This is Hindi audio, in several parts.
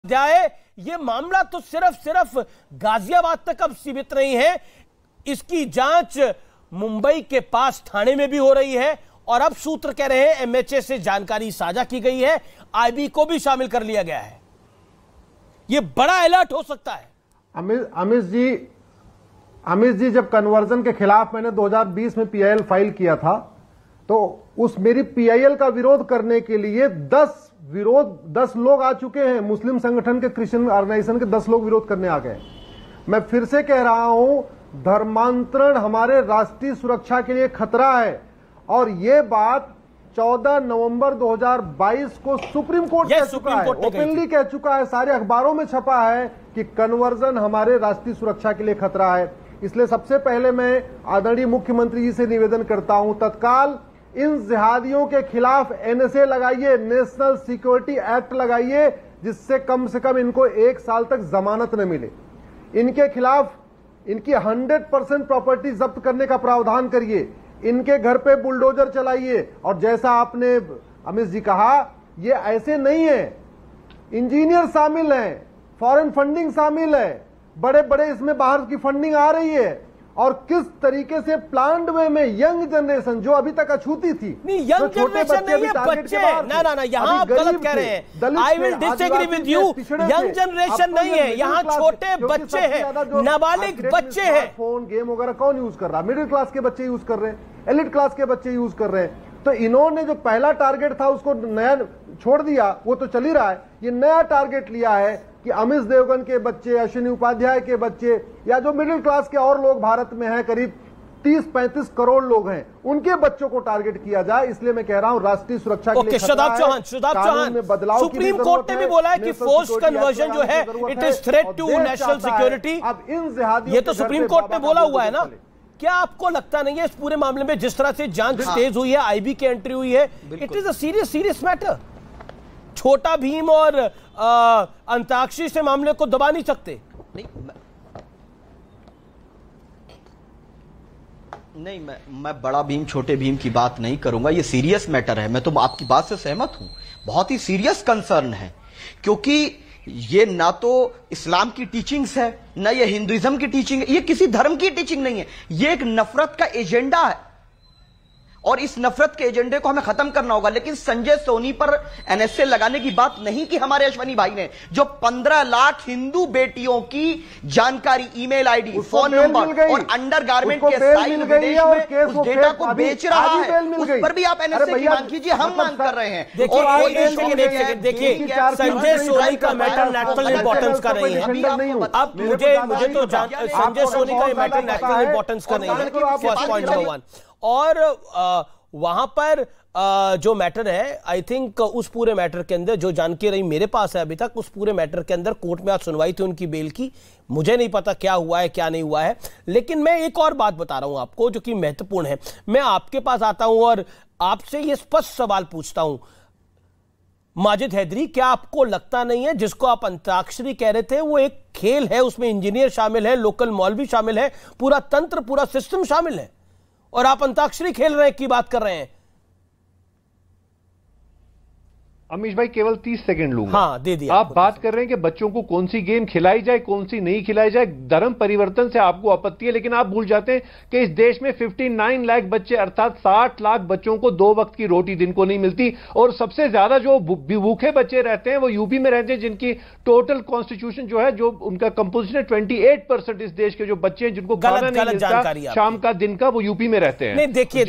जाए। ये मामला तो सिर्फ गाजियाबाद तक अब सीमित नहीं है, इसकी जांच मुंबई के पास थाने में भी हो रही है और अब सूत्र कह रहे हैं एमएचए से जानकारी साझा की गई है, आईबी को भी शामिल कर लिया गया है। ये बड़ा अलर्ट हो सकता है। अमित जी जब कन्वर्जन के खिलाफ मैंने 2020 में पीआईएल फाइल किया था तो उस मेरी पीआईएल का विरोध करने के लिए 10 लोग आ चुके हैं। मुस्लिम संगठन के, क्रिश्चियन ऑर्गेनाइजेशन के 10 लोग विरोध करने आ गए। मैं फिर से कह रहा हूं, धर्मांतरण हमारे राष्ट्रीय सुरक्षा के लिए खतरा है और यह बात 14 नवंबर 2022 को सुप्रीम कोर्ट कह चुका है, ओपनली कह चुका है, सारे अखबारों में छपा है कि कन्वर्जन हमारे राष्ट्रीय सुरक्षा के लिए खतरा है। इसलिए सबसे पहले मैं आदरणीय मुख्यमंत्री जी से निवेदन करता हूं, तत्काल इन जिहादियों के खिलाफ एनएसए लगाइए, नेशनल सिक्योरिटी एक्ट लगाइए, जिससे कम से कम इनको 1 साल तक जमानत न मिले। इनके खिलाफ इनकी 100% प्रॉपर्टी जब्त करने का प्रावधान करिए, इनके घर पे बुलडोजर चलाइए। और जैसा आपने अमित जी कहा, ये ऐसे नहीं है, इंजीनियर शामिल हैं, फॉरेन फंडिंग शामिल है, बड़े बड़े इसमें बाहर की फंडिंग आ रही है। और किस तरीके से प्लान्ड वे में यंग जनरेशन जो अभी तक अछूती थी, नहीं यंग जनरेशन नहीं है, बच्चे। ना यहां आप गलत कह रहे हैं। I will disagree with you. Young generation नहीं है, यहां छोटे बच्चे हैं, नाबालिग बच्चे हैं। फोन गेम वगैरह कौन यूज कर रहा है? मिडिल क्लास के बच्चे यूज कर रहे हैं, एलिट क्लास के बच्चे यूज कर रहे हैं। तो इन्होंने जो पहला टारगेट था उसको नया छोड़ दिया, वो तो चल ही रहा है। ये नया टारगेट लिया है कि अमित देवगन के बच्चे, अश्विनी उपाध्याय के बच्चे, या जो मिडिल क्लास के और लोग भारत में हैं, करीब 30-35 करोड़ लोग हैं, उनके बच्चों को टारगेट किया जाए। इसलिए मैं कह रहा हूं राष्ट्रीय सुरक्षा के लिए शदाब चौहान में बदलाव। सुप्रीम कोर्ट ने भी बोला है कि फोर्स्ड कन्वर्जन जो है it is threat to national security. अब इन जिहादियों, ये तो सुप्रीम कोर्ट ने बोला हुआ है ना। क्या आपको लगता नहीं है इस पूरे मामले में जिस तरह से जांच तेज हुई है, आईबी की एंट्री हुई है, it is a serious matter? Chhota Bheem और अंताक्षरी से मामले को दबा नहीं सकते। नहीं, मैं बड़ा भीम छोटे भीम की बात नहीं करूंगा। ये सीरियस मैटर है, मैं तो आपकी बात से सहमत हूं। बहुत ही सीरियस कंसर्न है, क्योंकि ये ना तो इस्लाम की टीचिंग्स है, ना ये हिंदुइज्म की टीचिंग है, ये किसी धर्म की टीचिंग नहीं है। ये एक नफरत का एजेंडा है और इस नफरत के एजेंडे को हमें खत्म करना होगा। लेकिन संजय सोनी पर एनएसए लगाने की बात नहीं की हमारे अश्वनी भाई ने, जो 15 लाख हिंदू बेटियों की जानकारी, ईमेल आईडी, फोन नंबर और अंडरगारमेंट के स्टाइल विदेश में उस डेटा को बेच रहा है, उस पर भी आप एनएसए की मांग कीजिए। हम मांग कर रहे हैं। देखिए, संजय सोनी का मैटर नेशनल इंपॉर्टेंस का नहीं है। अब मुझे तो संजय सोनी का मैटर नेशनल इंपॉर्टेंस का नहीं है, फर्स्ट पॉइंट नंबर 1। और वहां पर जो मैटर है, आई थिंक उस पूरे मैटर के अंदर जो जानकारी रही मेरे पास है अभी तक, उस पूरे मैटर के अंदर कोर्ट में आज सुनवाई थी उनकी बेल की। मुझे नहीं पता क्या हुआ है क्या नहीं हुआ है, लेकिन मैं एक और बात बता रहा हूं आपको जो कि महत्वपूर्ण है। मैं आपके पास आता हूं और आपसे यह स्पष्ट सवाल पूछता हूं, माजिद हैदरी, क्या आपको लगता नहीं है जिसको आप अंताक्षरी कह रहे थे वो एक खेल है, उसमें इंजीनियर शामिल है, लोकल मौलवी शामिल है, पूरा तंत्र, पूरा सिस्टम शामिल है, और आप अंताक्षरी खेल रहे की बात कर रहे हैं? अमीश भाई केवल 30 सेकंड लूंगा। हाँ, दे दिया। आप बात कर रहे हैं कि बच्चों को कौन सी गेम खिलाई जाए, कौन सी नहीं खिलाई जाए। धर्म परिवर्तन से आपको आपत्ति है, लेकिन आप भूल जाते हैं कि इस देश में 59 लाख बच्चे, अर्थात 60 लाख बच्चों को 2 वक्त की रोटी दिन को नहीं मिलती। और सबसे ज्यादा जो भूखे बच्चे रहते हैं वो यूपी में रहते हैं, जिनकी टोटल कॉन्स्टिट्यूशन जो है, जो उनका कंपोजिशन है, 28% इस देश के जो बच्चे हैं जिनको खाना नहीं मिलता शाम का, दिन का, वो यूपी में रहते हैं। देखिए,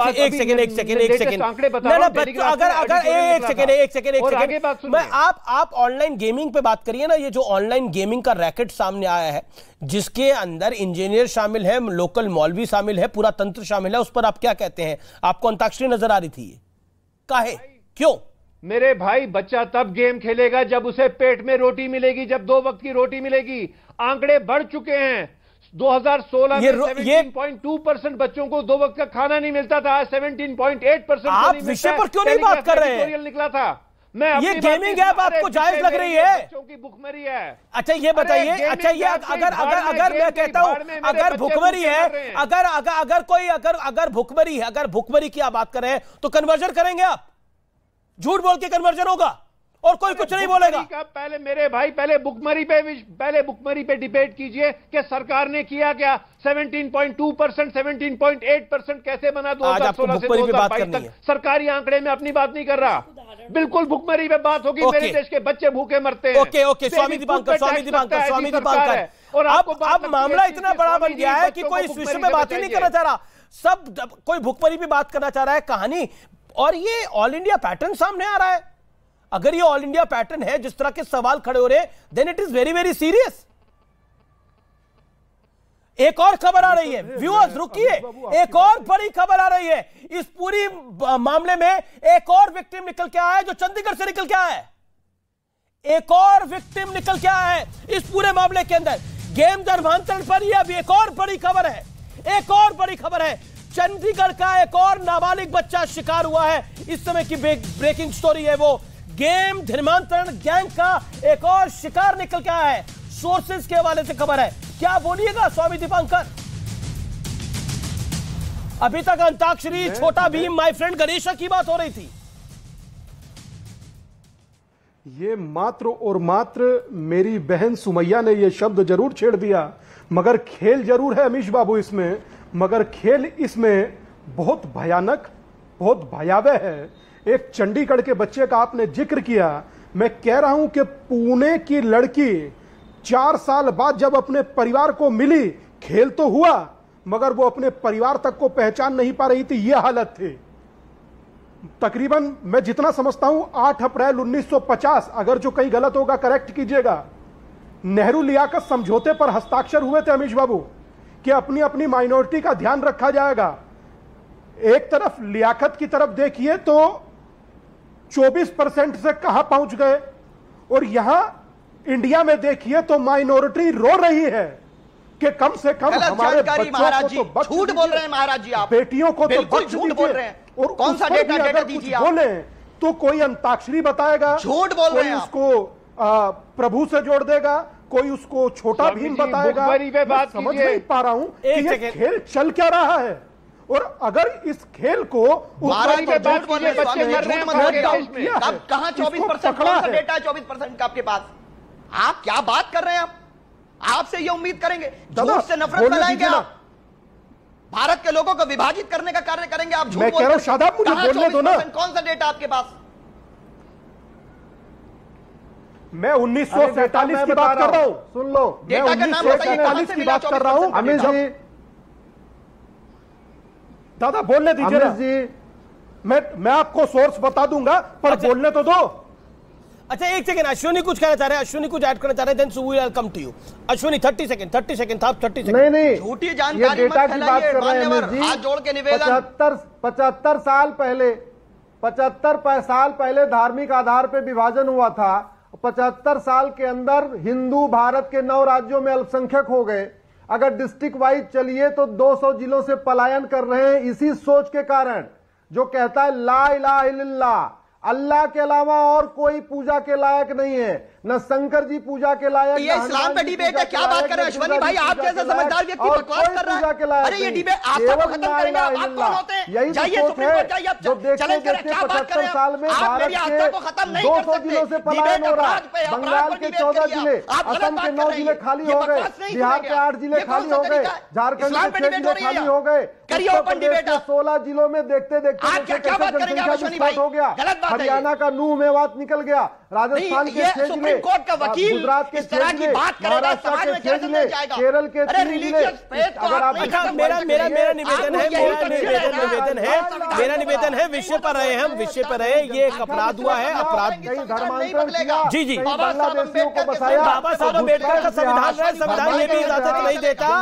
आप ऑनलाइन गेमिंग पे बात करिए ना। ये जो ऑनलाइन गेमिंग का रैकेट सामने आया है, जिसके अंदर इंजीनियर शामिल है, लोकल मौलवी शामिल है, पूरा तंत्र शामिल है, उस पर आप क्या कहते हैं? आपको अंताक्षरी नजर आ रही थी? काहे, क्यों? मेरे भाई, बच्चा तब गेम खेलेगा जब उसे पेट में रोटी मिलेगी, जब 2 वक्त की रोटी मिलेगी। आंकड़े बढ़ चुके हैं। 2016 में 17.2% बच्चों को 2 वक्त का खाना नहीं मिलता था, 17.8%। आप विषय पर क्यों नहीं बात कर रहे हैं? निकला था। ये गेमिंग ऐप आपको जायज लग रही है? बच्चों की भुखमरी है। अच्छा ये बताइए, अच्छा ये अगर मैं कहता हूं अगर भुखमरी है, अगर भुखमरी है, अगर भुखमरी की आप बात कर रहे हैं तो कन्वर्जन करेंगे आप? झूठ बोल के कन्वर्जन होगा? और कोई कुछ नहीं बोलेगा। पहले मेरे भाई पहले भुखमरी पे डिबेट कीजिए कि सरकार ने किया क्या। 17.2%, 17.8% कैसे बना 2016 से 2022 तक। सरकारी आंकड़े में अपनी बात नहीं कर रहा, बिल्कुल भुखमरी पे बात होगी। मेरे देश के बच्चे भूखे मरते हैं। ओके स्वामी दीपांकर, और अब मामला इतना बड़ा बन गया है कि कोई इस विषय में बात ही नहीं करना चाह रहा, सब कोई भुखमरी पे बात करना चाह रहा है कहानी। और ये ऑल इंडिया पैटर्न सामने आ रहा है। अगर ये ऑल इंडिया पैटर्न है, जिस तरह के सवाल खड़े हो रहे हैं, then it is very very serious. एक और खबर आ रही है, व्यूअर्स रुकिए, एक और बड़ी खबर आ रही है। इस पूरी मामले में एक और विक्टिम निकल के आया है, जो चंडीगढ़ से निकल के आया है। एक और विक्टिम निकल के आया है इस पूरे मामले के अंदर। गेम धर्मांतरण पर यह अब एक और बड़ी खबर है, एक और बड़ी खबर है। चंडीगढ़ का एक और नाबालिग बच्चा शिकार हुआ है। इस समय की ब्रेकिंग स्टोरी है वो। गेम धर्मांतरण गैंग का एक और शिकार निकल के आया है। सोर्सेज के हवाले से खबर है, क्या बोलिएगा स्वामी दीपांकर? अभी तक अंताक्षरी, छोटा भीम, माय फ्रेंड गणेशा की बात हो रही थी। ये मात्र और मात्र मेरी बहन सुमैया ने ये शब्द जरूर छेड़ दिया, मगर खेल जरूर है अमीश बाबू इसमें। मगर खेल इसमें बहुत भयानक, बहुत भयावह है। एक चंडीगढ़ के बच्चे का आपने जिक्र किया। मैं कह रहा हूं कि पुणे की लड़की 4 साल बाद जब अपने परिवार को मिली, खेल तो हुआ मगर वो अपने परिवार तक को पहचान नहीं पा रही थी, ये हालत थी। तकरीबन मैं जितना समझता हूं 8 अप्रैल 1950, अगर जो कहीं गलत होगा करेक्ट कीजिएगा, नेहरू लियाकत समझौते पर हस्ताक्षर हुए थे अमीश बाबू, कि अपनी अपनी माइनॉरिटी का ध्यान रखा जाएगा। एक तरफ लियाकत की तरफ देखिए तो 24% से कहां पहुंच गए, और यहां इंडिया में देखिए तो माइनॉरिटी रो रही है कि कम से कम हमारे बच्चों को तो झूठ बोल रहे हैं महाराज जी, आप बेटियों को तो बख्श झूठ बोल रहे हैं। और कौन सा डेटा दीजिए आप? बोले तो कोई अंताक्षरी बताएगा, झूठ बोल रहे हैं आप। उसको प्रभु से जोड़ देगा, कोई उसको छोटा भीम बताएगा। मैं समझ नहीं पा रहा हूं कि ये खेल चल क्या रहा है। और अगर इस खेल को कहां 24% कौन सा डेटा है 24% का आपके पास? आप क्या बात कर रहे हैं? आपसे ये उम्मीद करेंगे, झूठ से नफरत फैलाएंगे आप, भारत के लोगों को विभाजित करने का कार्य करेंगे आप। झूठ बोल रहे हैं। शादाब मुझे बोलने दो ना। कौन सा डेटा आपके पास? मैं 1947 की बात कर रहा हूं, सुन लो। मैं 1947 की बात कर रहा हूं अमित जी। दादा बोलने दीजिए ना जी। मैं आपको सोर्स बता दूंगा, पर बोलने तो दो। अच्छा एक सेकंड, अश्विनी कुछ कहना चाह रहे हैं, अश्विनी कुछ ऐड करना चाह रहे हैं, then Subuhi will come to you. Ashwini 30 second था, 30 सेकंड। नहीं झूठी जानकारी डेटा की बात कर रहे हैं। हाथ जोड़ के निवेदन। 75 साल पहले धार्मिक आधार पर विभाजन हुआ था। 75 साल के अंदर हिंदू भारत के 9 राज्यों में अल्पसंख्यक हो गए। अगर डिस्ट्रिक्ट वाइज चलिए तो 200 जिलों से पलायन कर रहे हैं, इसी सोच के कारण जो कहता है ला इलाहा इल्लल्लाह, अल्लाह के अलावा और कोई पूजा के लायक नहीं है, न शंकर जी पूजा के लायक। ये इस्लाम पे डिबेट है, क्या बात कर रहे हैं अश्विनी भाई? आप जैसे समझदार व्यक्ति बकवास कर रहा है। अरे ये डिबेट आप सबको खत्म करेंगे। आप कौन होते हैं? जाइए सुप्रीम कोर्ट जाइए, आप चैलेंज करें। क्या बात कर रहे हैं आप? मेरी आस्था को खत्म नहीं कर सकते। जिलों से पलायन हो रहा है। बंगाल के 14 जिले, असम के 9 जिले खाली हो गए, बिहार के 8 जिले खाली हो गए, झारखंड के 6 जिले खाली हो गए, उत्तर प्रदेश के 16 जिलों में देखते देखते जनसंख्या विस्फोट हो गया, हरियाणा का नूह मेवात निकल गया, राजस्थान के 6 जिले, कोर्ट का वकील गुजरात के 6 जिले, महाराष्ट्र के 6 जिले, केरल के 3 जिले। अगर आप मेरा निवेदन है विषय पर रहे, हम विषय पर रहे। ये एक अपराध हुआ है, अपराध धर्मांतरण किया। जी बांग्लादेशियों को बसाया। बाबा साहब अम्बेडकर का संविधान है, संविधान ये भी इजाजत नहीं देता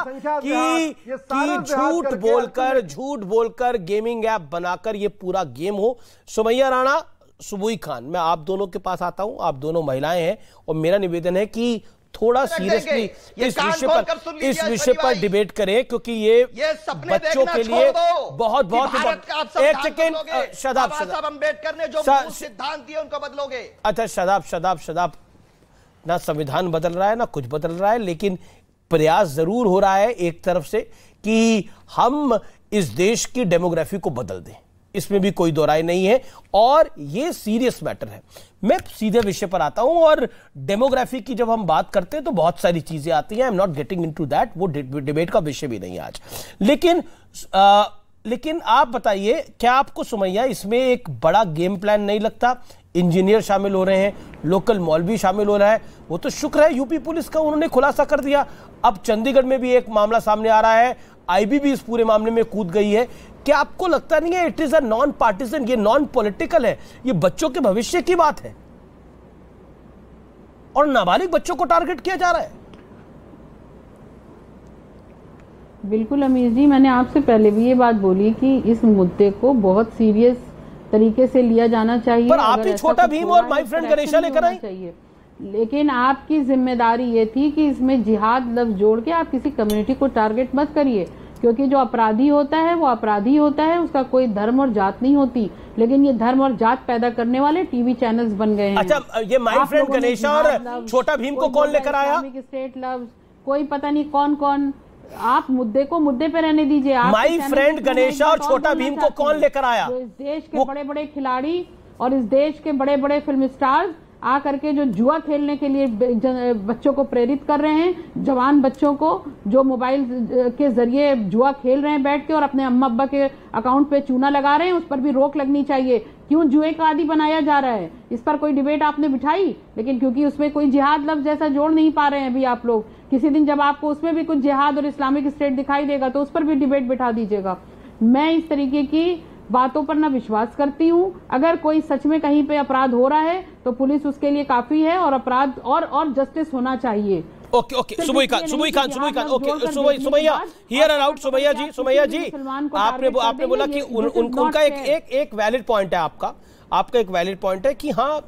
कि झूठ बोलकर गेमिंग ऐप बनाकर ये पूरा गेम हो। सुमैया राणा, सुबुई खान, मैं आप दोनों के पास आता हूं, आप दोनों महिलाएं हैं, और मेरा निवेदन है कि थोड़ा सीरियसली इस विषय पर डिबेट करें, क्योंकि ये बच्चों के लिए बहुत एक सेकेंड। शदाब अम्बेडकर ने जो सिद्धांत दिए उनको बदलोगे? अच्छा शदाब, ना संविधान बदल रहा है ना कुछ बदल रहा है, लेकिन प्रयास जरूर हो रहा है एक तरफ से कि हम इस देश की डेमोग्राफी को बदल दें। इसमें भी कोई दो राय नहीं है और ये सीरियस मैटर है। मैं सीधे विषय पर आता हूं और डेमोग्राफी की जब हम बात करते हैं तो बहुत सारी चीजें आती हैं, I am not getting into that, वो डिबेट का विषय भी नहीं है आज। लेकिन आप बताइए, क्या आपको सुमैया इसमें एक बड़ा गेम प्लान नहीं लगता? इंजीनियर शामिल हो रहे हैं, लोकल मौलवी शामिल हो रहा है, वो तो शुक्र है यूपी पुलिस का उन्होंने खुलासा कर दिया। अब चंडीगढ़ में भी एक मामला सामने आ रहा है, आईबी भी इस पूरे मामले में कूद गई है। क्या आपको लगता नहीं है it is a non partisan, ये नॉन पॉलिटिकल है, ये बच्चों के भविष्य की बात है और नाबालिग बच्चों को टारगेट किया जा रहा है? बिल्कुल अमीर जी, मैंने आपसे पहले भी ये बात बोली कि इस मुद्दे को बहुत सीरियस तरीके से लिया जाना चाहिए। पर आप ही छोटा भीम और माय फ्रेंड गणेशा लेकर आए चाहिए, लेकिन आपकी जिम्मेदारी ये थी कि इसमें जिहाद लफ्ज जोड़ के आप किसी कम्युनिटी को टारगेट मत करिए, क्योंकि जो अपराधी होता है वो अपराधी होता है, उसका कोई धर्म और जात नहीं होती। लेकिन ये धर्म और जात पैदा करने वाले टीवी चैनल्स बन गए हैं। अच्छा, ये माय फ्रेंड गणेशा और छोटा भीम को कौन लेकर आया? स्टेट लव्स, कोई पता नहीं कौन कौन। आप मुद्दे को मुद्दे पे रहने दीजिए। माय फ्रेंड गणेशा और छोटा भीम को कौन लेकर आया? इस देश के बड़े बड़े खिलाड़ी और इस देश के बड़े बड़े फिल्म स्टार्स आकर के जो जुआ खेलने के लिए बच्चों को प्रेरित कर रहे हैं, जवान बच्चों को जो मोबाइल के जरिए जुआ खेल रहे हैं बैठ के और अपने अम्मा अब्बा के अकाउंट पे चूना लगा रहे हैं, उस पर भी रोक लगनी चाहिए। क्यों जुए का आदी बनाया जा रहा है, इस पर कोई डिबेट आपने बिठाई, लेकिन क्योंकि उसमें कोई जिहाद लफ्ज जैसा जोड़ नहीं पा रहे हैं अभी आप लोग। किसी दिन जब आपको उसमें भी कुछ जिहाद और इस्लामिक स्टेट दिखाई देगा तो उस पर भी डिबेट बिठा दीजिएगा। मैं इस तरीके की बातों पर ना विश्वास करती हूँ। अगर कोई सच में कहीं पे अपराध हो रहा है तो पुलिस उसके लिए काफी है और अपराध और जस्टिस होना चाहिए। Okay Subuhi Khan okay Sumaiya here and out. Sumaiya ji आपने बोला कि उनका एक वैलिड पॉइंट है, आपका एक वैलिड पॉइंट है कि हाँ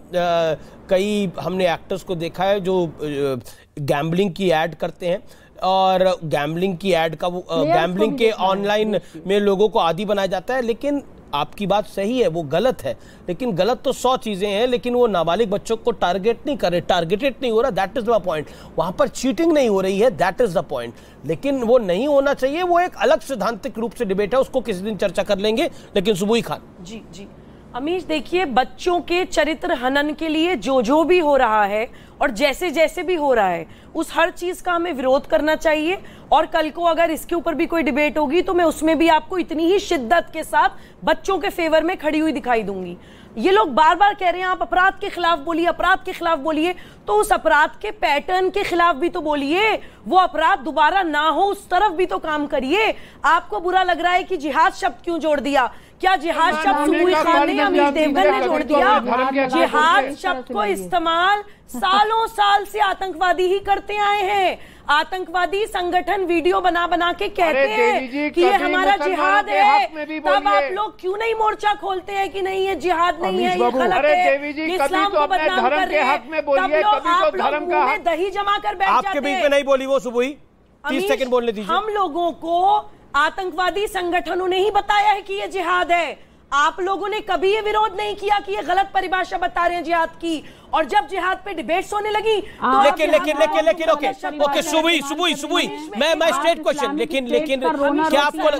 कई हमने एक्टर्स को देखा है जो गैम्बलिंग की ऐड करते हैं और गैम्बलिंग की ऐड का वो गैम्बलिंग के ऑनलाइन में लोगों को आदी बनाया जाता है। लेकिन आपकी बात सही है, वो गलत है, लेकिन गलत तो 100 चीजें हैं, लेकिन वो नाबालिग बच्चों को टारगेट नहीं कर रहे, टारगेटेड नहीं हो रहा, दैट इज द पॉइंट। वहां पर चीटिंग नहीं हो रही है, दैट इज द पॉइंट। लेकिन वो नहीं होना चाहिए, वो एक अलग सिद्धांतिक रूप से डिबेट है, उसको किसी दिन चर्चा कर लेंगे। लेकिन सुबुई खान जी अमीश, देखिए बच्चों के चरित्र हनन के लिए जो भी हो रहा है और जैसे जैसे भी हो रहा है उस हर चीज का हमें विरोध करना चाहिए। और कल को अगर इसके ऊपर भी कोई डिबेट होगी तो मैं उसमें भी आपको इतनी ही शिद्दत के साथ बच्चों के फेवर में खड़ी हुई दिखाई दूंगी। ये लोग बार बार कह रहे हैं आप अपराध के खिलाफ बोलिए, अपराध के खिलाफ बोलिए, तो उस अपराध के पैटर्न के खिलाफ भी तो बोलिए, वो अपराध दोबारा ना हो उस तरफ भी तो काम करिए। आपको बुरा लग रहा है कि जिहाद शब्द क्यों जोड़ दिया? क्या जिहाद शब्द सुबुई खान ने, अमित देवगन ने जोड़ दिया? जिहाद शब्द को इस्तेमाल सालों साल से आतंकवादी ही करते आए हैं। आतंकवादी संगठन वीडियो बना बना के कहते हैं कि ये हमारा जिहाद है, तब आप लोग क्यों नहीं मोर्चा खोलते हैं कि नहीं ये जिहाद नहीं है, ये गलत है, इस्लाम को बदनाम कर रहे हैं? तब लोग आप लोग मुंह में दही जमा कर बैठ जाते हैं। आपके बीच में नहीं बोली वो सुबुई, 30 सेकंड बोलने दीजिए। हम लोगों को आतंकवादी संगठनों ने ही बताया है कि ये जिहाद है। आप लोगों ने कभी ये विरोध नहीं किया कि ये गलत परिभाषा बता रहे हैं जिहाद की। और जब जिहाद पे डिबेट्स होने लगी तो लेकिन ओके सुबुई मैं स्ट्रेट क्वेश्चन, लेकिन क्या आपको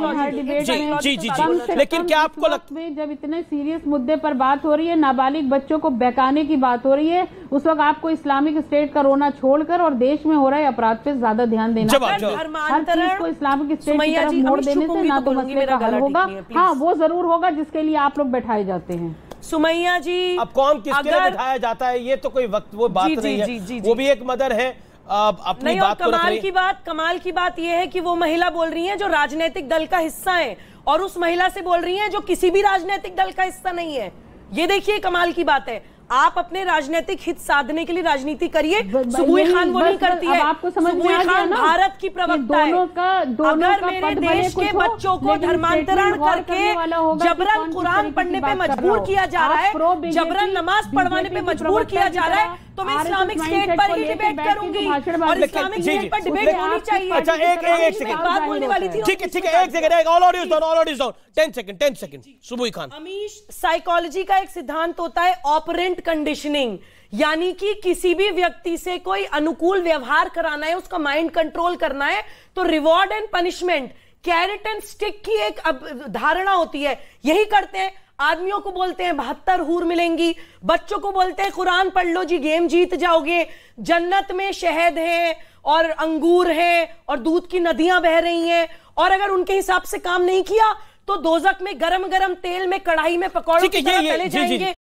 जी लेकिन क्या आपको लगता है जब इतने सीरियस मुद्दे पर बात हो रही है, नाबालिग बच्चों को बहकाने की बात हो रही है, उस वक्त आपको इस्लामिक स्टेट का रोना छोड़कर और देश में हो रहे अपराध पे ज्यादा ध्यान देना चाहिए। हर चीज को इस्लामिक स्टेट की तरफ मोड़ देने से ना तो मसले का हल होगा। हाँ, वो जरूर होगा जिसके लिए आप लोग बैठाए जाते हैं। सुमैया जी, अब कौन किसके लिए बिठाया जाता है ये तो कोई वक्त वो बात नहीं है, वो भी एक मदर है अपनी बात को रख रही है। कमाल की बात ये है कि वो महिला बोल रही है जो राजनीतिक दल का हिस्सा है और उस महिला से बोल रही है जो किसी भी राजनीतिक दल का हिस्सा नहीं है। ये देखिए कमाल की बात है। आप अपने राजनीतिक हित साधने के लिए राजनीति करिए, सुबुई खान वो नहीं करती है। आपको समझ में आ गया ना, भारत की प्रवक्ता है। अगर मेरे देश के बच्चों को धर्मांतरण करके जबरन कुरान पढ़ने पे मजबूर किया जा रहा है, जबरन नमाज पढ़वाने पे मजबूर किया जा रहा है, तो मैं इस्लामिक स्टेट पर ही डिबेट करूंगी और इस्लामिक स्टेट पर डिबेट होनी चाहिए। अच्छा एक सेकंड बात बोलने वाली थी। ठीक है एक second, all audio down 10 second Subuhi Khan. Amish, psychology का एक सिद्धांत होता है ऑपरेंट कंडीशनिंग, यानी कि किसी भी व्यक्ति से कोई अनुकूल व्यवहार कराना है, उसका माइंड कंट्रोल करना है, तो reward and punishment carrot and stick की एक धारणा होती है, यही करते हैं। आदमियों को बोलते हैं 72 हूर मिलेंगी, बच्चों को बोलते हैं कुरान पढ़ लो जी गेम जीत जाओगे, जन्नत में शहद है और अंगूर है और दूध की नदियां बह रही हैं, और अगर उनके हिसाब से काम नहीं किया तो दोजख में गरम गरम तेल में कढ़ाई में पकौड़ों की तरह तले जाएंगे।